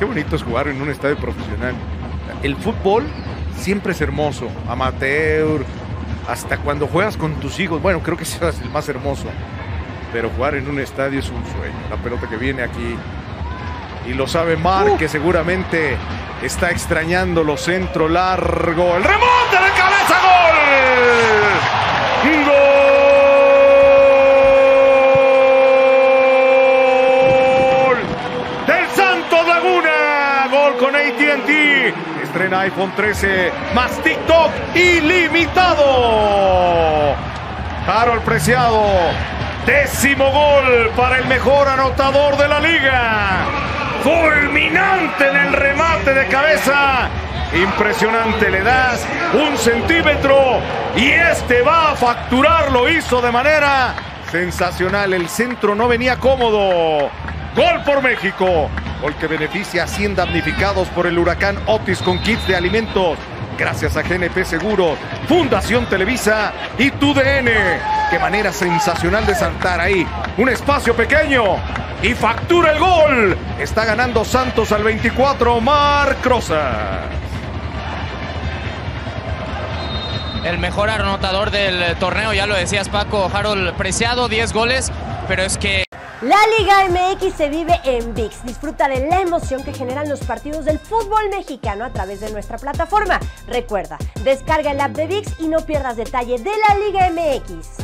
Qué bonito es jugar en un estadio profesional. El fútbol siempre es hermoso, amateur, hasta cuando juegas con tus hijos. Bueno, creo que ese es el más hermoso. Pero jugar en un estadio es un sueño. La pelota que viene aquí. Y lo sabe Marc, que seguramente está extrañando los centros largo. ¡El remonte de cabeza! ¡Gol! ¡Gol! ¡Del Santos Laguna! ¡Gol con AT&T! Estrena iPhone 13 más TikTok ilimitado. Harold Preciado. 10º gol para el mejor anotador de la liga. Fulminante en el remate de cabeza. Impresionante, le das 1 centímetro y este va a facturar. Lo hizo de manera sensacional. El centro no venía cómodo. Gol por México. Gol que beneficia a 100 damnificados por el huracán Otis con kits de alimentos. Gracias a GNP Seguros, Fundación Televisa y TUDN. Qué manera sensacional de saltar ahí. Un espacio pequeño y factura el gol. Está ganando Santos al 24, Marc Rosas. El mejor anotador del torneo, ya lo decías Paco, Harold Preciado, 10 goles, pero es que... La Liga MX se vive en ViX. Disfruta de la emoción que generan los partidos del fútbol mexicano a través de nuestra plataforma. Recuerda, descarga el app de ViX y no pierdas detalle de la Liga MX.